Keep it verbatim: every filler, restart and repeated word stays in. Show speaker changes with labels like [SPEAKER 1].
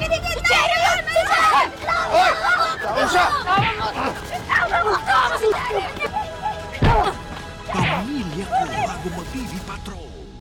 [SPEAKER 1] Si Jerry yun! Si Jerry!
[SPEAKER 2] Hoy! Tawag siya!
[SPEAKER 3] Pamilya ko bago mag-T V Patrol.